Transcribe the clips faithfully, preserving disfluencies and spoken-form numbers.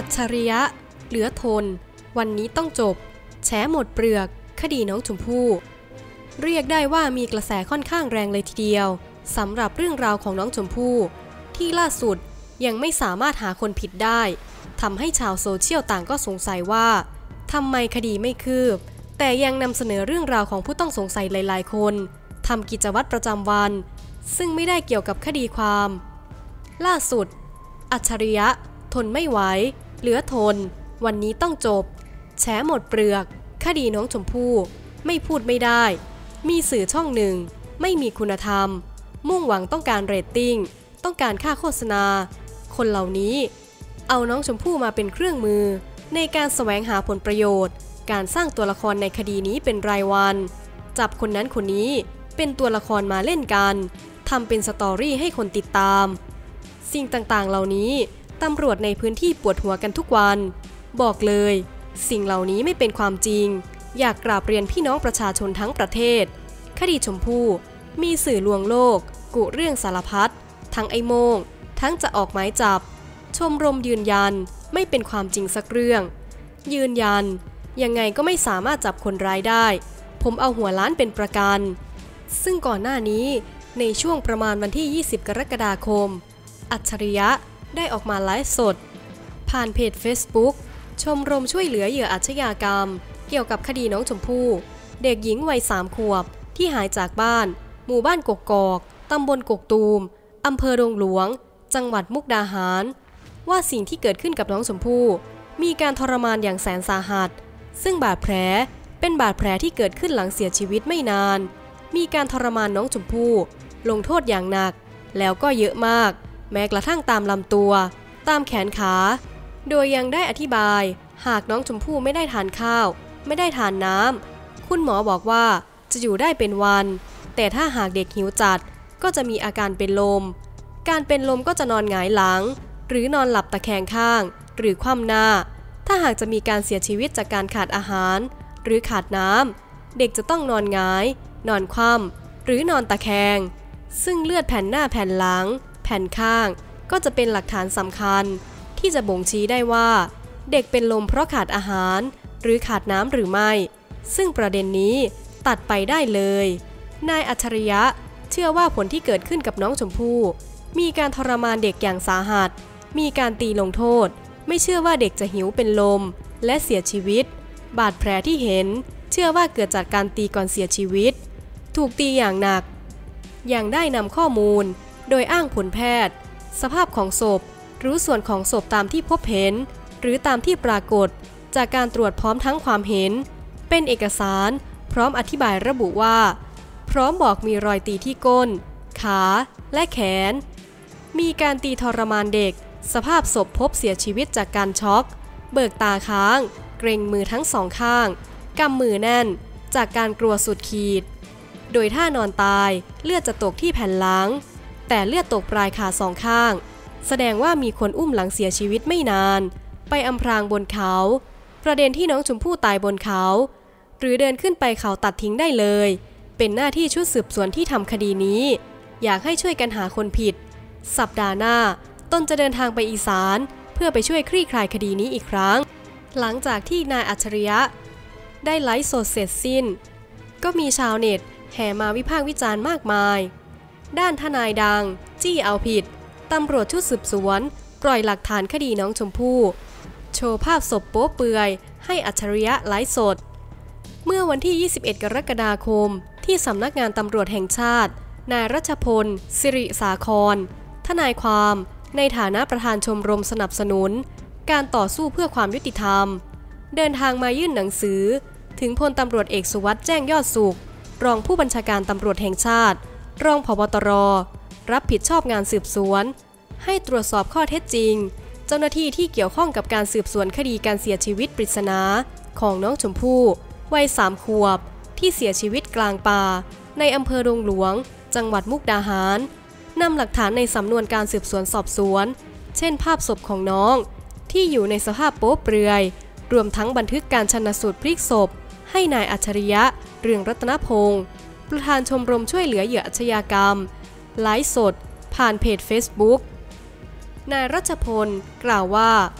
จฉริยะเหลือทนวันนี้ต้องจบแฉหมดเปลือกคดีน้องชมพู่เรียกได้ว่ามีกระแสค่อนข้างแรงเลยทีเดียวสำหรับเรื่องราวของน้องชมพู่ที่ล่าสุดยังไม่สามารถหาคนผิดได้ทำให้ชาวโซเชียลต่างก็สงสัยว่าทำไมคดีไม่คืบแต่ยังนำเสนอเรื่องราวของผู้ต้องสงสัยหลายๆคนทำกิจวัตรประจำวันซึ่งไม่ได้เกี่ยวกับคดีความล่าสุดอัจฉริยะทนไม่ไหวเหลือทนวันนี้ต้องจบแฉหมดเปลือกคดีน้องชมพู่ไม่พูดไม่ได้มีสื่อช่องหนึ่งไม่มีคุณธรรมมุ่งหวังต้องการเรตติ้งต้องการค่าโฆษณาคนเหล่านี้เอาน้องชมพู่มาเป็นเครื่องมือในการแสวงหาผลประโยชน์การสร้างตัวละครในคดีนี้เป็นรายวันจับคนนั้นคนนี้เป็นตัวละครมาเล่นกันทำเป็นสตอรี่ให้คนติดตามสิ่งต่างๆเหล่านี้ตำรวจในพื้นที่ปวดหัวกันทุกวันบอกเลยสิ่งเหล่านี้ไม่เป็นความจริงอยากกราบเรียนพี่น้องประชาชนทั้งประเทศคดีชมพู่มีสื่อลวงโลกกุเรื่องสารพัดทั้งไอ้โม่งทั้งจะออกหมายจับชมรมยืนยันไม่เป็นความจริงสักเรื่องยืนยันยังไงก็ไม่สามารถจับคนร้ายได้ผมเอาหัวล้านเป็นประกันซึ่งก่อนหน้านี้ในช่วงประมาณวันที่ยี่สิบกรกฎาคมอัจฉริยะได้ออกมาไลฟ์สดผ่านเพจ Facebook ชมรมช่วยเหลือเหยื่ออาชญากรรมเกี่ยวกับคดีน้องชมพู่เด็กหญิงวัยสามขวบที่หายจากบ้านหมู่บ้านกกอกตำบลกกตูมอำเภอดงหลวงจังหวัดมุกดาหารว่าสิ่งที่เกิดขึ้นกับน้องชมพู่มีการทรมานอย่างแสนสาหัสซึ่งบาดแผลเป็นบาดแผลที่เกิดขึ้นหลังเสียชีวิตไม่นานมีการทรมานน้องชมพู่ลงโทษอย่างหนักแล้วก็เยอะมากแม้กระทั่งตามลำตัวตามแขนขาโดยยังได้อธิบายหากน้องชมพู่ไม่ได้ทานข้าวไม่ได้ทานน้ำคุณหมอบอกว่าจะอยู่ได้เป็นวันแต่ถ้าหากเด็กหิวจัดก็จะมีอาการเป็นลมการเป็นลมก็จะนอนหงายหลังหรือนอนหลับตะแคงข้างหรือคว่ำหน้าถ้าหากจะมีการเสียชีวิตจากการขาดอาหารหรือขาดน้ำเด็กจะต้องนอนหงายนอนคว่ำหรือนอนตะแคงซึ่งเลือดแผ่นหน้าแผ่นหลังแผ่นข้างก็จะเป็นหลักฐานสำคัญที่จะบ่งชี้ได้ว่าเด็กเป็นลมเพราะขาดอาหารหรือขาดน้ำหรือไม่ซึ่งประเด็นนี้ตัดไปได้เลยนายอัจฉริยะเชื่อว่าผลที่เกิดขึ้นกับน้องชมพู่มีการทรมานเด็กอย่างสาหัสมีการตีลงโทษไม่เชื่อว่าเด็กจะหิวเป็นลมและเสียชีวิตบาดแผลที่เห็นเชื่อว่าเกิดจากการตีก่อนเสียชีวิตถูกตีอย่างหนักอย่างได้นำข้อมูลโดยอ้างผลแพทย์สภาพของศพหรือส่วนของศพตามที่พบเห็นหรือตามที่ปรากฏจากการตรวจพร้อมทั้งความเห็นเป็นเอกสารพร้อมอธิบายระบุว่าพร้อมบอกมีรอยตีที่ก้นขาและแขนมีการตีทรมานเด็กสภาพศพพบเสียชีวิตจากการช็อกเบิกตาค้างเกร็งมือทั้งสองข้างกำมือแน่นจากการกลัวสุดขีดโดยท่านอนตายเลือดจะตกที่แผ่นหลังแต่เลือดตกปลายขาสองข้างแสดงว่ามีคนอุ้มหลังเสียชีวิตไม่นานไปอำพรางบนเขาประเด็นที่น้องชมพู่ตายบนเขาหรือเดินขึ้นไปเขาตัดทิ้งได้เลยเป็นหน้าที่ชุดสืบสวนที่ทำคดีนี้อยากให้ช่วยกันหาคนผิดสัปดาห์หน้าตนจะเดินทางไปอีสานเพื่อไปช่วยคลี่คลายคดีนี้อีกครั้งหลังจากที่นายอัจฉริยะได้ไลฟ์สดเสร็จสิ้นก็มีชาวเน็ตแห่มาวิพากษ์วิจารณ์มากมายด้านทนายดังจี้เอาผิดตำรวจชุดสืบสวนปล่อยหลักฐานคดีน้องชมพู่โชว์ภาพศพโป๊เปลือยให้อัจฉริยะไลฟ์สดเมื่อวันที่ยี่สิบเอ็ดกรกฎาคมที่สำนักงานตำรวจแห่งชาตินายรัชพลสิริสาครทนายความในฐานะประธานชมรมสนับสนุนการต่อสู้เพื่อความยุติธรรมเดินทางมายื่นหนังสือถึงพลตำรวจเอกสุวัสด์แจ้งยอดสุขรองผู้บัญชาการตำรวจแห่งชาติรองผบ.ตร.รับผิดชอบงานสืบสวนให้ตรวจสอบข้อเท็จจริงเจ้าหน้าที่ที่เกี่ยวข้องกับการสืบสวนคดีการเสียชีวิตปริศนาของน้องชมพู่วัยสามขวบที่เสียชีวิตกลางป่าในอำเภอดงหลวงจังหวัดมุกดาหารนำหลักฐานในสำนวนการสืบสวนสอบสวนเช่นภาพศพของน้องที่อยู่ในสภาพโป๊เปลือยรวมทั้งบันทึกการชันสูตรพลิกศพให้นายอัจฉริยะเรืองรัตนพงศ์ประธานชมรมช่วยเหลือเหยื่ออาชญากรรมไลฟ์สดผ่านเพจ Facebook นายรัชพลกล่าวว่า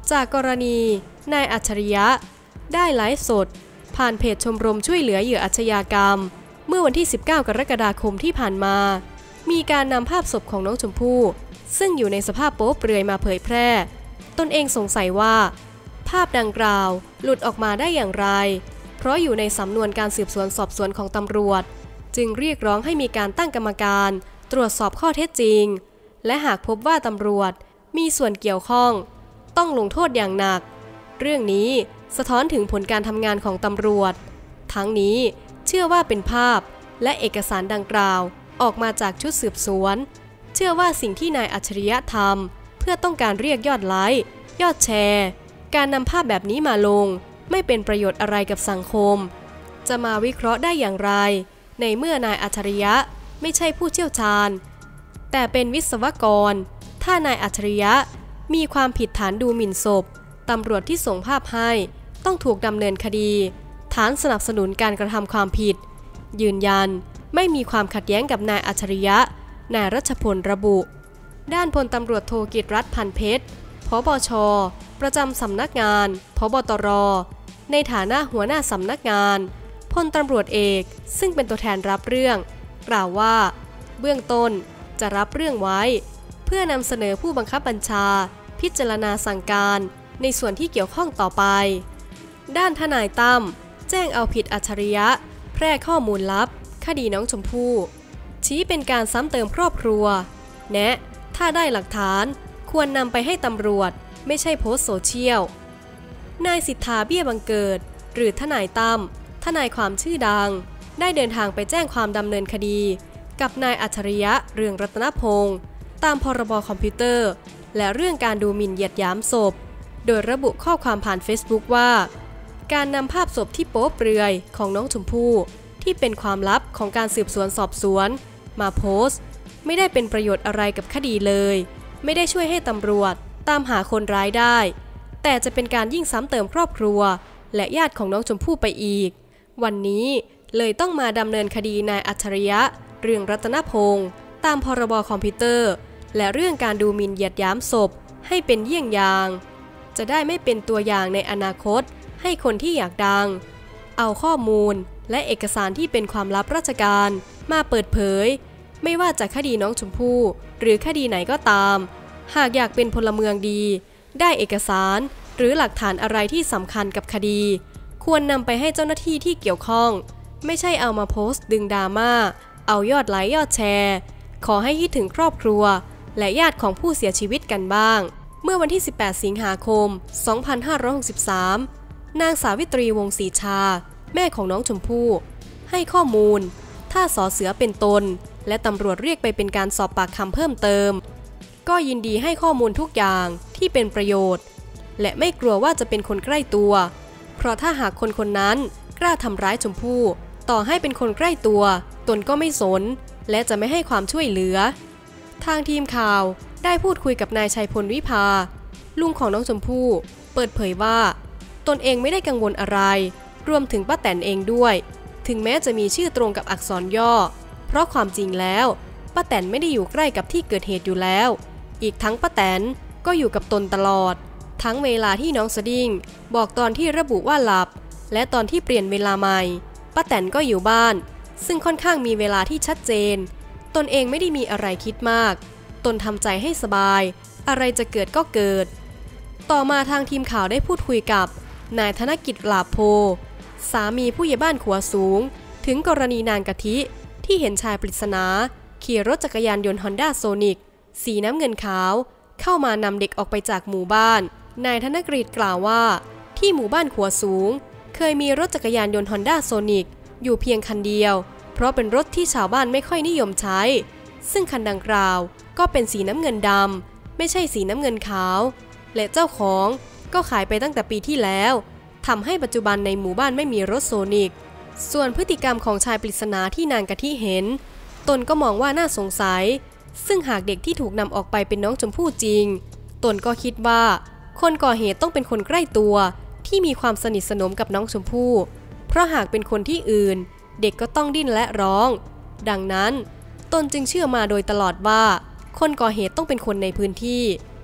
จากกรณีนายอัจฉริยะได้ไลฟ์สดผ่านเพจชมรมช่วยเหลือเหยื่ออาชญากรรมเมื่อวันที่สิบเก้ากรกฎาคมที่ผ่านมามีการนำภาพศพของน้องชมพู่ซึ่งอยู่ในสภาพโป๊เปลือยมาเผยแพร่ตนเองสงสัยว่าภาพดังกล่าวหลุดออกมาได้อย่างไรเพราะอยู่ในสำนวนการสืบสวนสอบสวนของตำรวจจึงเรียกร้องให้มีการตั้งกรรมการตรวจสอบข้อเท็จจริงและหากพบว่าตำรวจมีส่วนเกี่ยวข้องต้องลงโทษอย่างหนักเรื่องนี้สะท้อนถึงผลการทำงานของตำรวจทั้งนี้เชื่อว่าเป็นภาพและเอกสารดังกล่าวออกมาจากชุดสืบสวนเชื่อว่าสิ่งที่นายอัจฉริยะทำเพื่อต้องการเรียกยอดไลค์ยอดแชร์การนำภาพแบบนี้มาลงไม่เป็นประโยชน์อะไรกับสังคมจะมาวิเคราะห์ได้อย่างไรในเมื่อนายอัจฉริยะไม่ใช่ผู้เชี่ยวชาญแต่เป็นวิศวกรถ้านายอัจฉริยะมีความผิดฐานดูหมิ่นศพตำรวจที่ส่งภาพให้ต้องถูกดำเนินคดีฐานสนับสนุนการกระทำความผิดยืนยันไม่มีความขัดแย้งกับนายอัจฉริยะนายรัชพลระบุด้านพลตำรวจโทกิตติรัตน์พันเพชรผบช.ประจำสำนักงานผบตร.ในฐานะหัวหน้าสำนักงานพลตำรวจเอกซึ่งเป็นตัวแทนรับเรื่องกล่าวว่าเบื้องต้นจะรับเรื่องไว้เพื่อนำเสนอผู้บังคับบัญชาพิจารณาสั่งการในส่วนที่เกี่ยวข้องต่อไปด้านทนายตั้มแจ้งเอาผิดอัจฉริยะแพร่ข้อมูลลับคดีน้องชมพู่ชี้เป็นการซ้ำเติมครอบครัวแนะถ้าได้หลักฐานควรนำไปให้ตำรวจไม่ใช่โพสต์โซเชียลนายสิทธาเบี้ยบังเกิดหรือทนายตั้มทนายความชื่อดังได้เดินทางไปแจ้งความดำเนินคดีกับนายอัจฉริยะเรืองรัตนพงศ์ตามพรบคอมพิวเตอร์และเรื่องการดูหมิ่นเหยียดหยามศพโดยระบุข้อความผ่าน Facebook ว่าการนำภาพศพที่โป๊เปลือยของน้องชมพู่ที่เป็นความลับของการสืบสวนสอบสวนมาโพสต์ไม่ได้เป็นประโยชน์อะไรกับคดีเลยไม่ได้ช่วยให้ตำรวจตามหาคนร้ายได้แต่จะเป็นการยิ่งซ้ำเติมครอบครัวและญาติของน้องชมพู่ไปอีกวันนี้เลยต้องมาดำเนินคดีนายอัจฉริยะเรืองรัตนพงศ์ตามพรบคอมพิวเตอร์และเรื่องการดูหมิ่นเหยียดหยามศพให้เป็นเยี่ยงอย่างจะได้ไม่เป็นตัวอย่างในอนาคตให้คนที่อยากดังเอาข้อมูลและเอกสารที่เป็นความลับราชการมาเปิดเผยไม่ว่าจะคดีน้องชมพู่หรือคดีไหนก็ตามหากอยากเป็นพลเมืองดีได้เอกสารหรือหลักฐานอะไรที่สำคัญกับคดีควรนำไปให้เจ้าหน้าที่ที่เกี่ยวข้องไม่ใช่เอามาโพสต์ดึงดราม่าเอายอดไลค์ยอดแชร์ขอให้คิดถึงครอบครัวและญาติของผู้เสียชีวิตกันบ้างเมื่อวันที่สิบแปดสิงหาคมสองพันห้าร้อยหกสิบสามนางสาวิตรีวงศ์ศรีชาแม่ของน้องชมพู่ให้ข้อมูลถ้าสอเสือเป็นตนและตำรวจเรียกไปเป็นการสอบปากคำเพิ่มเติมก็ยินดีให้ข้อมูลทุกอย่างที่เป็นประโยชน์และไม่กลัวว่าจะเป็นคนใกล้ตัวเพราะถ้าหากคนคนนั้นกล้าทำร้ายชมพู่ต่อให้เป็นคนใกล้ตัวตนก็ไม่สนและจะไม่ให้ความช่วยเหลือทางทีมข่าวได้พูดคุยกับนายชัยพลวิภาลุงของน้องชมพู่เปิดเผยว่าตนเองไม่ได้กังวลอะไรรวมถึงป้าแตนเองด้วยถึงแม้จะมีชื่อตรงกับอักษรย่อเพราะความจริงแล้วป้าแตนไม่ได้อยู่ใกล้กับที่เกิดเหตุอยู่แล้วอีกทั้งป้าแตนก็อยู่กับตนตลอดทั้งเวลาที่น้องสดิ้งบอกตอนที่ระบุว่าหลับและตอนที่เปลี่ยนเวลาใหม่ป้าแตนก็อยู่บ้านซึ่งค่อนข้างมีเวลาที่ชัดเจนตนเองไม่ได้มีอะไรคิดมากตนทำใจให้สบายอะไรจะเกิดก็เกิดต่อมาทางทีมข่าวได้พูดคุยกับนายธนกิจลาโพสามีผู้ใหญ่บ้านขัวสูงถึงกรณีนางกะทิที่เห็นชายปริศนาขี่รถจักรยานยนต์ฮอนด้าโซนิกสีน้ำเงินขาวเข้ามานำเด็กออกไปจากหมู่บ้านนายธนกฤษกล่าวว่าที่หมู่บ้านขัวสูงเคยมีรถจักรยานยนต์ฮอนด้าโซนิกอยู่เพียงคันเดียวเพราะเป็นรถที่ชาวบ้านไม่ค่อยนิยมใช้ซึ่งคันดังกล่าวก็เป็นสีน้ำเงินดำไม่ใช่สีน้ำเงินขาวและเจ้าของก็ขายไปตั้งแต่ปีที่แล้วทำให้ปัจจุบันในหมู่บ้านไม่มีรถโซนิกส่วนพฤติกรรมของชายปริศนาที่นางกะทิเห็นตนก็มองว่าน่าสงสัยซึ่งหากเด็กที่ถูกนำออกไปเป็นน้องชมพู่จริงตนก็คิดว่าคนก่อเหตุต้องเป็นคนใกล้ตัวที่มีความสนิทสนมกับน้องชมพู่เพราะหากเป็นคนที่อื่นเด็กก็ต้องดิ้นและร้องดังนั้นตนจึงเชื่อมาโดยตลอดว่าคนก่อเหตุต้องเป็นคนในพื้นที่